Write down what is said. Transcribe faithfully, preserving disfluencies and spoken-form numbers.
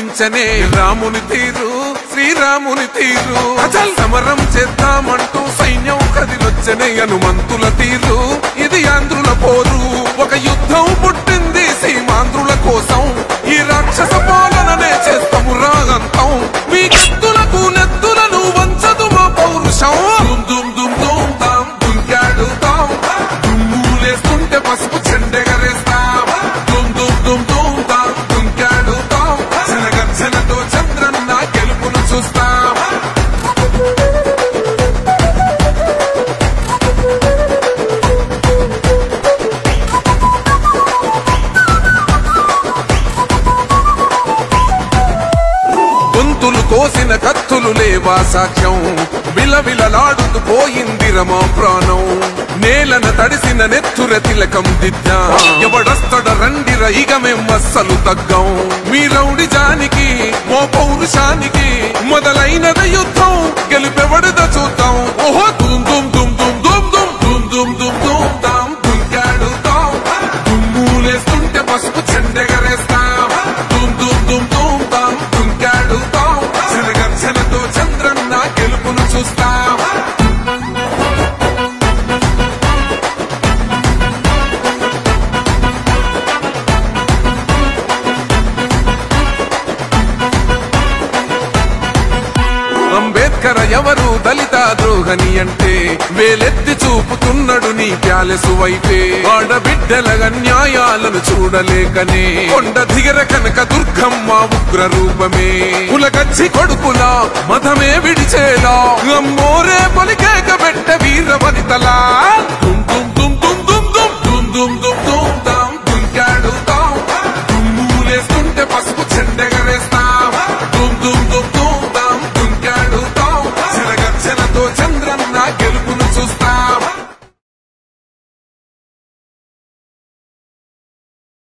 కనిపించనే రాముని తీరు శ్రీరాముని తీరు అచల్ సమరం చేద్దామంటూ సైన్యం కదిలొచ్చనే హనుమంతుల తీరు ఇది ఆంధ్రుల పోరు ఒక యుద్ధం పుట్టింది సీమాంధ్రుల కోసం ఈ రాక్షస పాలననే చేస్తాము రాగంతం మీ కత్తులకు నెత్తులను వంచదు మా పౌరుషం దుమ్ దుమ్ దుమ్ తాం దుంకాడుతాం దుమ్ములేస్తుంటే పసుపు చెండెగరేస్తాం దుమ్ దుమ్ దుమ్ దుమ్ తాం దుంకాడుతాం జనగర్జనతో చంద్రన్న గెలుపును చూస్తాం గొంతులు కోసిన కత్తులు లేవా సాక్ష్యం విలవిలలాడుతూ పోయింది రమా ప్రాణం నేలన తడిసిన నెత్తుర తిలకం దిద్దా ఎవడొస్తడ రండిర ఇక మేం అస్సలు తగ్గం మీ రౌడి జానికి మో పౌరుషానికి మొదలైనద యుద్ధం గెలుపెవడద చూద్దాం ఓహో దుమ్ దుమ్ దుమ్ దుమ్ దుమ్ దుమ్ దుమ్ దుమ్ దుమ్ దుమ్ తాం దుంకాడుతాం దుమ్ములేస్తుంటే పసుపు చెండెగరేస్తాం దుమ్ దుమ్ దుమ్ దుమ్ తాం దుంకాడుతాం జనగర్జనతో చంద్రన్న గెలుపును చూస్తాం అంబేద్కర్ ఎవరు దళిత ద్రోహని అంటే వేలెత్తి చూపుతున్నాడు నీ ప్యాలెసు వైపే ఆడబిడ్డల న్యాయాలను చూడలేకనే కొండ దిగర కనక దుర్గమ్మ ఉగ్ర రూపమే కులకచ్చి కొడుకులా మతమే విడిచేలా అమ్మోరే పలికేక పెట్ట వీర వనితలా